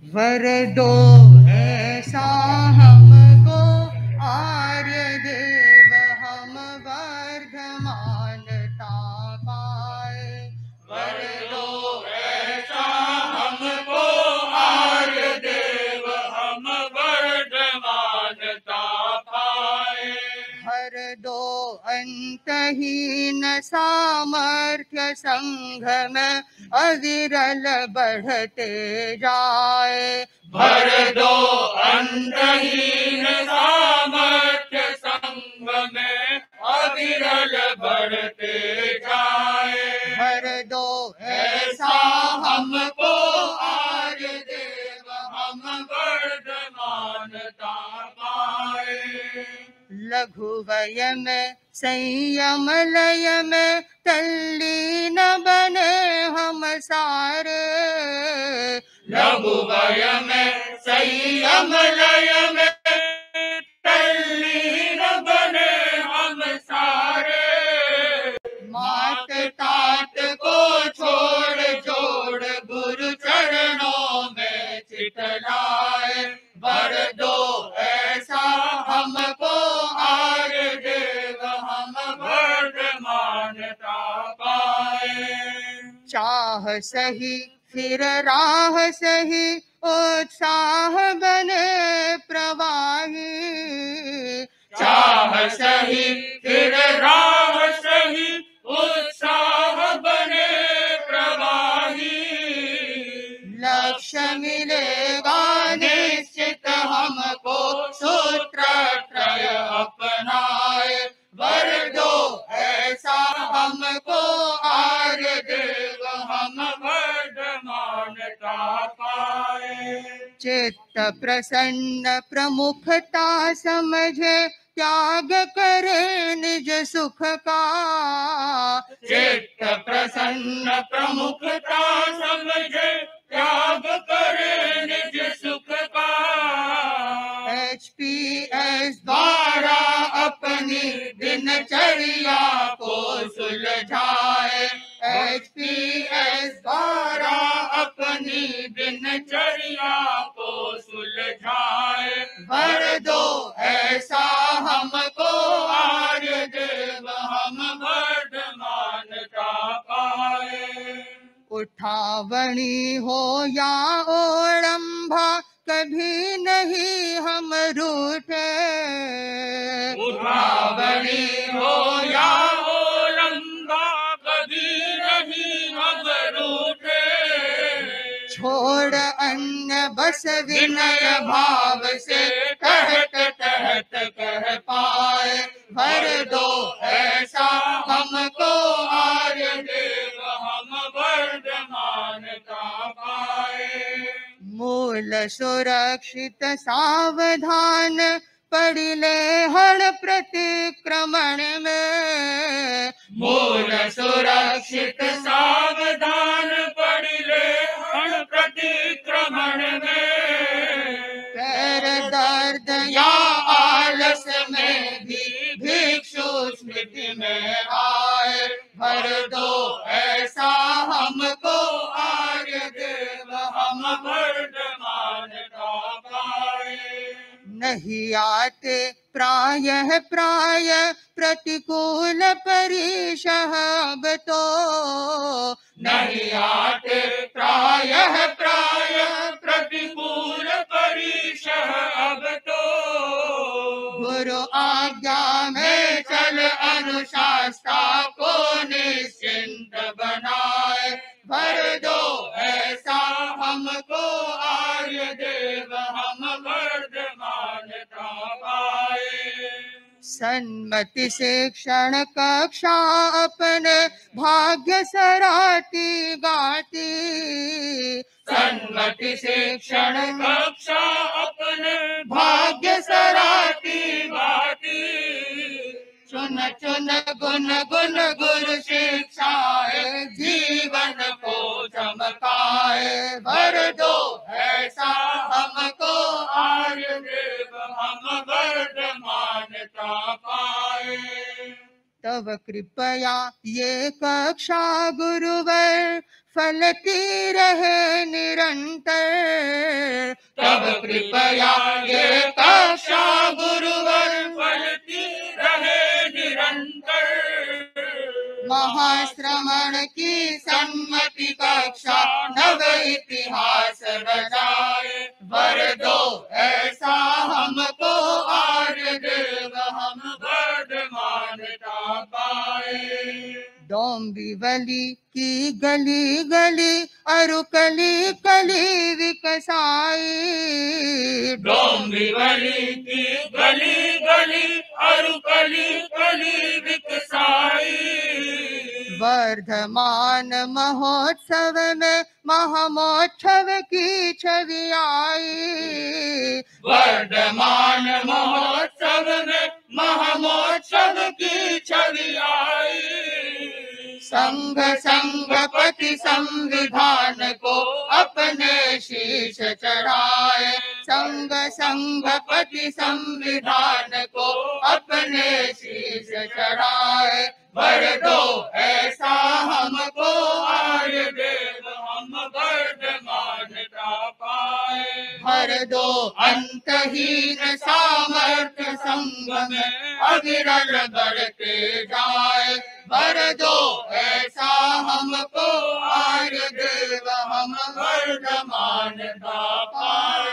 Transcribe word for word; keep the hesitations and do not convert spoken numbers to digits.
वर दो ऐसा हमको आर्य देव, हम वर्धमानता पाए। वर दो ऐसा हमको आर्य देव, हम वर्धमानता पाए। हर दो अंतहीन सामर्थ्य संघ में अविरल बढ़ते जाए। भर दो अंतहीन सामर्थ्य संघ में अविरल बढ़ते जाए। भर दो ऐसा हमको आर्य देव, हम वर्धमानता पाए। लघु वय में संयम लय में तल्लीन बने हम सारे। लघु वय में संयम लय में तल्लीन बने हम सारे। मात तात को छोड़ जोड़ गुरु चरणों में चितलाए। वर दो ऐसा हमको आर्य देव, हम वर्धमानता पाए। चाह सही फिर राह सही, उत्साह बने प्रवाही। चाह सही फिर राह सही, उत्साह बने प्रवाही। लक्ष्य मिलेगा निश्चित हमको, सूत्र त्रय अपनाए। वर दो ऐसा हमको आर्य देव, हम वर्धमानता पाए। चित्त प्रसन्न प्रमुखता समझे, त्याग करे निज सुख का। चित्त प्रसन्न प्रमुखता समझे, त्याग करे निज सुख का। एच पी एस द्वारा अपनी दिनचर्या को सुलझाए। एच पी एस द्वारा अपनी दिनचर्या को सुलझाए। वर दो ऐसा हमको आर्य देव, हम वर्धमानता पाए। उठावनी हो या ओलंभा, कभी नहीं हम रूठे। उठावनी हो या ओलंभा, कभी नहीं हम रूठे। छोड़ अन्य बस विनय भाव से, कहत कहत कह पाए। भर दो ऐसा हमको आर्य देव, हम वर्धमानता पाए। मूल सुरक्षित सावधान, पड़िले हर प्रतिक्रमण में। मूल सुरक्षित सावधान, पड़िले हर प्रतिक्रमण में। पैर दर्द या आलस में भी भिक्षु स्मृति में आए। भर दो ऐसा हमको आर्य देव, हम वर्धमानता पाए। नहीं आते प्रायः प्राय प्रतिकूल परीक्षः अब तो। नहीं आते प्रायः प्राय प्रतिकूल परीक्षः अब तो। गुरु आज्ञा में चल अनुशास्ता को निश्चिंत बनाए। भर दो ऐसा हमको आर्य देव, हम वर्धमानता पाए। सन्मति शिक्षण कक्षा अपने भाग्य सराती गाती। सन्मति शिक्षण कक्षा अपने भाग्य सराती गाती। चुन चुन गुन गुन गुरु शिक्षाए, जीवन को चमकाए। भर दो ऐसा हमको आर्य देव, हम वर्धमानता पाए। तव कृपया ये कक्षा गुरुवर, फलती रहे निरंतर। तब कृपया ये कक्षा गुरुवर फलती रहे निरंतर। महाश्रमण की सम्मति कक्षा नव इतिहास रचाए, वर दो ऐसा हमको आर्य देव हम वर्धमानता पाए। डोंबिवली की गली गली अरुकली कली विकसाई, डोंबिवली की गली गली अरुकली कली विकसाई। वर्धमान महोत्सव में महामोत्सव की छवि आई, वर्धमान महोत्सव में महामोत्सव की छवि आई। संघ संघपति संविधान को अपने शीश चढ़ाए, संघ संघपति संविधान को अपने शीश चढ़ाए। वर दो ऐसा हमको आर्य देव हम वर्धमानता पाए। भर दो अंतहीन सामर्थ्य संघ में अविरल बढ़ते जाए, भर दो ऐसा हमको आर्य देव हम वर्धमानता पाए।